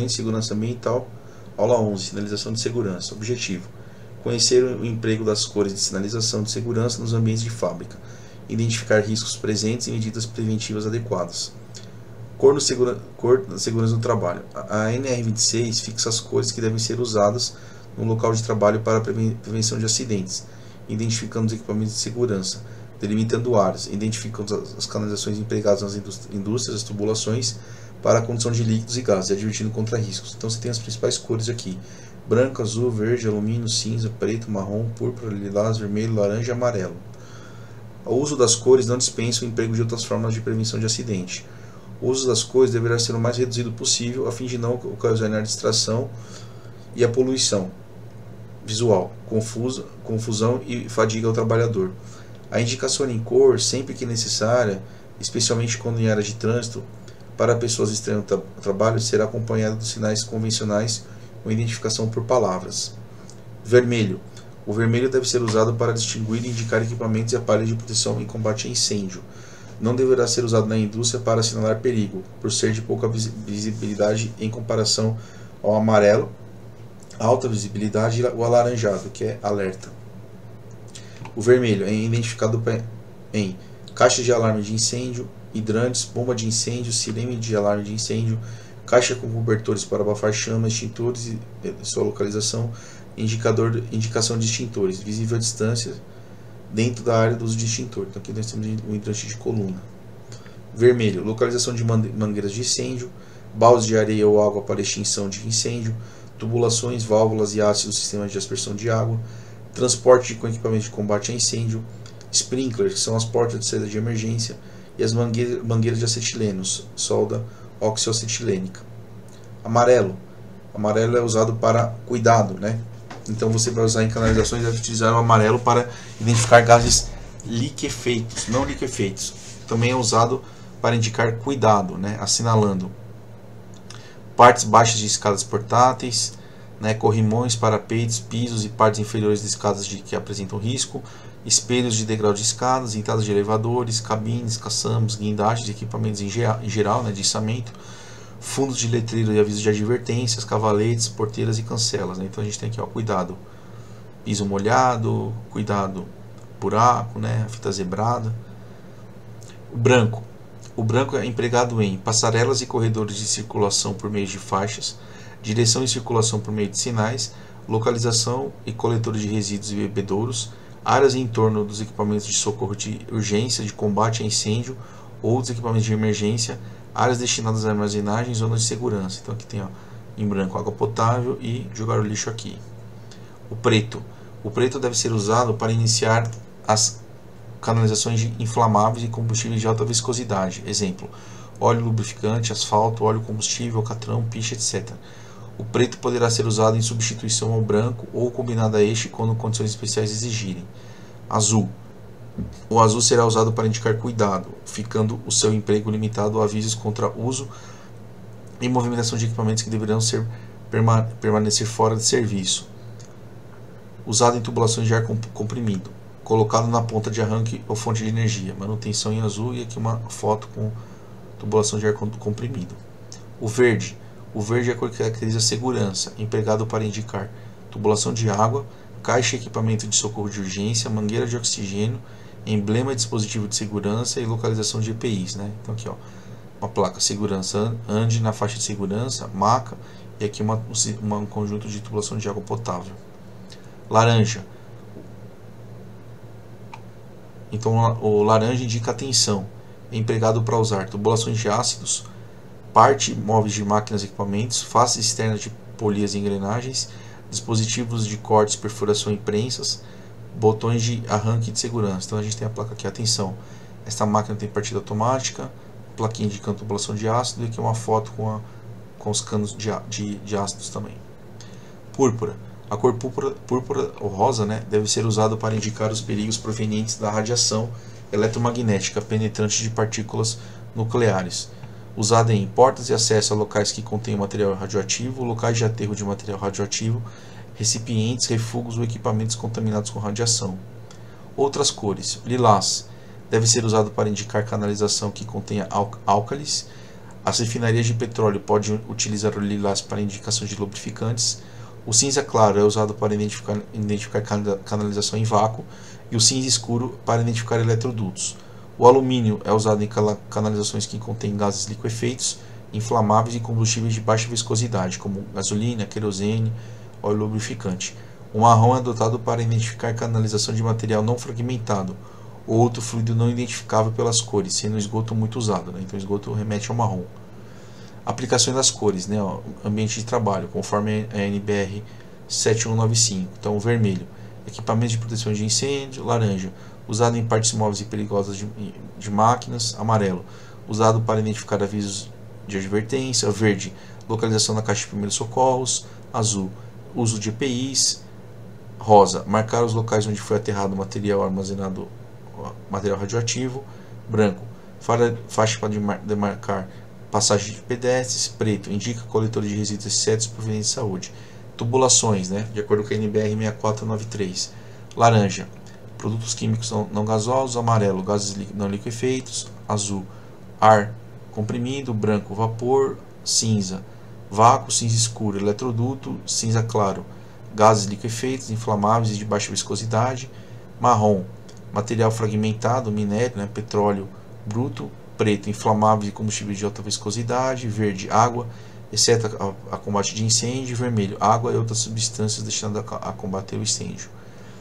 de segurança ambiental. Aula 11, sinalização de segurança. Objetivo: conhecer o emprego das cores de sinalização de segurança nos ambientes de fábrica, identificar riscos presentes e medidas preventivas adequadas. Cor da segurança no trabalho. A NR26 fixa as cores que devem ser usadas no local de trabalho para a prevenção de acidentes, identificando os equipamentos de segurança, delimitando áreas, identificando as canalizações empregadas nas indústrias, as tubulações para a condução de líquidos e gases, advertindo contra riscos. Então você tem as principais cores aqui: branco, azul, verde, alumínio, cinza, preto, marrom, púrpura, lilás, vermelho, laranja e amarelo. O uso das cores não dispensa o emprego de outras formas de prevenção de acidente. O uso das cores deverá ser o mais reduzido possível, a fim de não ocasionar distração e a poluição visual, confusão e fadiga ao trabalhador. A indicação em cor, sempre que necessária, especialmente quando em áreas de trânsito, para pessoas estranhas ao trabalho, será acompanhada dos sinais convencionais com identificação por palavras. Vermelho. O vermelho deve ser usado para distinguir e indicar equipamentos e aparelhos de proteção em combate a incêndio. Não deverá ser usado na indústria para assinalar perigo, por ser de pouca visibilidade em comparação ao amarelo, alta visibilidade, e o alaranjado, que é alerta. O vermelho é identificado em caixa de alarme de incêndio, hidrantes, bomba de incêndio, sirene de alarme de incêndio, caixa com cobertores para abafar chamas, extintores e sua localização, indicação de extintores, visível à distância dentro da área do uso de extintor. Então aqui nós temos um hidrante de coluna. Vermelho, localização de mangueiras de incêndio, baldes de areia ou água para extinção de incêndio, tubulações, válvulas e hastes do sistema de aspersão de água, transporte com equipamento de combate a incêndio, sprinklers, que são as portas de saída de emergência, e as mangueiras de acetilenos, solda oxioacetilênica. Amarelo. Amarelo é usado para cuidado, né? Então você vai usar em canalizações, deve utilizar o amarelo para identificar gases liquefeitos, não liquefeitos. Também é usado para indicar cuidado, né? Assinalando. Partes baixas de escadas portáteis, né? Corrimões, parapeitos, pisos e partes inferiores de escadas que apresentam risco, espelhos de degrau de escadas, entradas de elevadores, cabines, caçambos, guindastes, equipamentos em geral, né? De içamento, fundos de letreiro e avisos de advertências, cavaletes, porteiras e cancelas, né? Então a gente tem aqui, ó, cuidado, piso molhado, cuidado, buraco, né? Fita zebrada. O branco. O branco é empregado em passarelas e corredores de circulação por meio de faixas, direção e circulação por meio de sinais, localização e coletores de resíduos e bebedouros, áreas em torno dos equipamentos de socorro de urgência, de combate a incêndio ou dos equipamentos de emergência, áreas destinadas à armazenagem, zonas de segurança. Então aqui tem, ó, em branco, água potável e jogar o lixo aqui. O preto. O preto deve ser usado para iniciar as canalizações de inflamáveis e combustíveis de alta viscosidade. Exemplo: óleo lubrificante, asfalto, óleo combustível, alcatrão, piche, etc. O preto poderá ser usado em substituição ao branco ou combinado a este quando condições especiais exigirem. Azul. O azul será usado para indicar cuidado, ficando o seu emprego limitado a avisos contra uso e movimentação de equipamentos que deverão permanecer fora de serviço. Usado em tubulações de ar comprimido. Colocado na ponta de arranque ou fonte de energia. Manutenção em azul, e aqui uma foto com tubulação de ar comprimido. O verde. O verde é a cor que caracteriza a segurança, empregado para indicar tubulação de água, caixa e equipamento de socorro de urgência, mangueira de oxigênio, emblema de dispositivo de segurança e localização de EPIs, né? Então aqui, ó, uma placa segurança ande na faixa de segurança, maca, e aqui um conjunto de tubulação de água potável. Laranja. Então o laranja indica atenção, é empregado para usar tubulações de ácidos, parte móveis de máquinas e equipamentos, faces externas de polias e engrenagens, dispositivos de cortes, perfuração e prensas, botões de arranque de segurança. Então a gente tem a placa aqui, atenção, esta máquina tem partida automática, plaquinha indicando tubulação de ácido, e aqui uma foto com os canos de ácidos também. Púrpura. A cor púrpura ou rosa, né, deve ser usado para indicar os perigos provenientes da radiação eletromagnética penetrante de partículas nucleares, usada em portas e acesso a locais que contêm material radioativo, locais de aterro de material radioativo, recipientes, refugos ou equipamentos contaminados com radiação. Outras cores. Lilás deve ser usado para indicar canalização que contenha álcalis. As refinarias de petróleo podem utilizar o lilás para indicação de lubrificantes. O cinza claro é usado para identificar canalização em vácuo e o cinza escuro para identificar eletrodutos. O alumínio é usado em canalizações que contêm gases liquefeitos, inflamáveis e combustíveis de baixa viscosidade, como gasolina, querosene, óleo lubrificante. O marrom é adotado para identificar canalização de material não fragmentado ou outro fluido não identificável pelas cores, sendo o esgoto muito usado, né? Então o esgoto remete ao marrom. Aplicações das cores, né? Ambiente de trabalho, conforme a NBR 7195. Então o vermelho, equipamentos de proteção de incêndio. Laranja, usado em partes móveis e perigosas de máquinas. Amarelo, usado para identificar avisos de advertência. Verde, localização na caixa de primeiros socorros. Azul, uso de EPIs. Rosa, marcar os locais onde foi aterrado material armazenado, material radioativo. Branco, faixa para demarcar passagem de pedestres. Preto, indica coletores de resíduos excetos providentes de saúde. Tubulações, né, de acordo com a NBR 6493. Laranja, produtos químicos não gasosos. Amarelo, gases não liquefeitos. Azul, ar comprimido. Branco, vapor. Cinza, vácuo. Cinza escuro, eletroduto. Cinza claro, gases liquefeitos, inflamáveis e de baixa viscosidade. Marrom, material fragmentado, minério, né, petróleo bruto. Preto, inflamáveis e combustíveis de alta viscosidade. Verde, água, exceto a combate de incêndio. Vermelho, água e outras substâncias destinadas a combater o incêndio.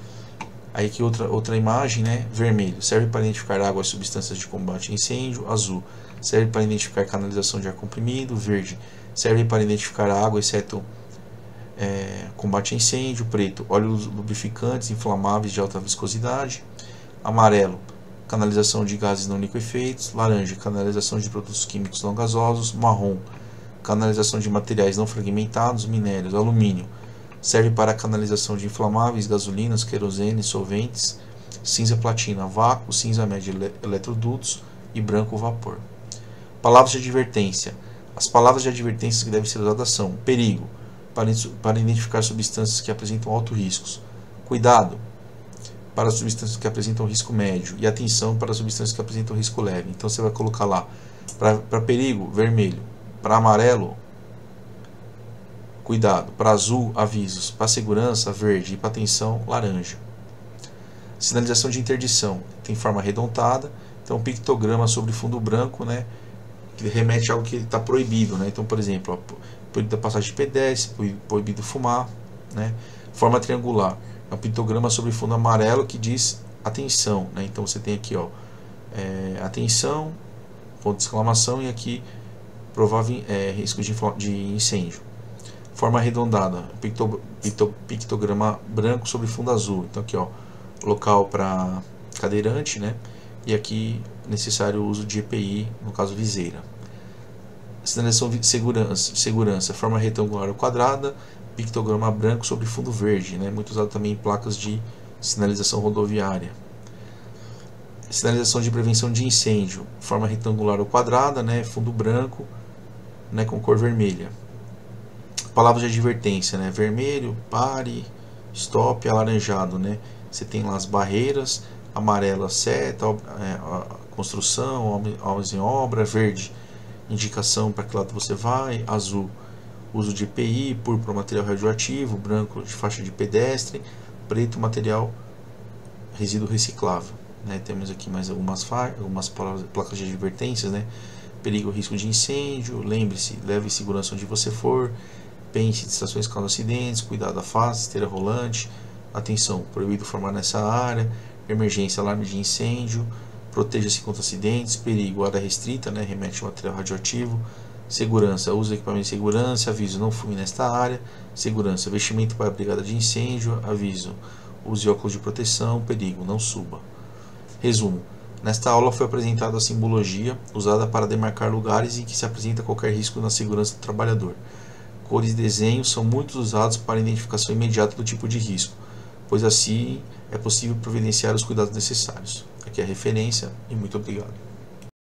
Aí aqui outra imagem, né? Vermelho, serve para identificar água e substâncias de combate a incêndio. Azul, serve para identificar canalização de ar comprimido. Verde, serve para identificar a água, exceto combate a incêndio. Preto, óleos lubrificantes inflamáveis de alta viscosidade. Amarelo, canalização de gases não liquefeitos. Laranja, canalização de produtos químicos não gasosos. Marrom, canalização de materiais não fragmentados, minérios. Alumínio, serve para a canalização de inflamáveis, gasolinas, querosene, solventes. Cinza platina, vácuo. Cinza médio, eletrodutos. E branco, vapor. Palavras de advertência. As palavras de advertência que devem ser usadas são: perigo, para identificar substâncias que apresentam altos riscos. Cuidado, para substâncias que apresentam risco médio. E atenção, para substâncias que apresentam risco leve. Então você vai colocar lá, para perigo, vermelho. Para amarelo, cuidado. Para azul, avisos. Para segurança, verde. E para atenção, laranja. Sinalização de interdição. Tem forma arredondada. Então, pictograma sobre fundo branco, né, que remete a algo que está proibido, né? Então, por exemplo, ó, proibido a passagem de pedestre, proibido fumar, né? Forma triangular. É um pictograma sobre fundo amarelo que diz atenção, né? Então você tem aqui, ó, atenção, ponto de exclamação, e aqui provável risco de incêndio. Forma arredondada, pictograma branco sobre fundo azul. Então aqui, ó, local para cadeirante, né? E aqui necessário o uso de EPI, no caso viseira. Sinalização de segurança, forma retangular ou quadrada, pictograma branco sobre fundo verde, né? Muito usado também em placas de sinalização rodoviária. Sinalização de prevenção de incêndio, forma retangular ou quadrada, né? Fundo branco, né? Com cor vermelha. Palavras de advertência, né? Vermelho, pare, stop, alaranjado, né? Você tem lá as barreiras. Amarelo, seta, construção, obras em obra. Verde, indicação para que lado você vai. Azul, uso de EPI. Púrpura, material radioativo. Branco, de faixa de pedestre. Preto, material resíduo reciclável, né? Temos aqui mais algumas placas de advertências, né? Perigo, risco de incêndio. Lembre-se, leve segurança onde você for. Pense em distrações causam acidentes. Cuidado, afaste, esteira rolante. Atenção, proibido formar nessa área. Emergência, alarme de incêndio. Proteja-se contra acidentes. Perigo, área restrita, né? Remete ao material radioativo. Segurança, uso de equipamento de segurança. Aviso, não fume nesta área. Segurança, vestimento para a brigada de incêndio. Aviso, use óculos de proteção. Perigo, não suba. Resumo: nesta aula foi apresentada a simbologia usada para demarcar lugares em que se apresenta qualquer risco na segurança do trabalhador. Cores e desenhos são muito usados para a identificação imediata do tipo de risco, pois assim é possível providenciar os cuidados necessários. Aqui é a referência e muito obrigado.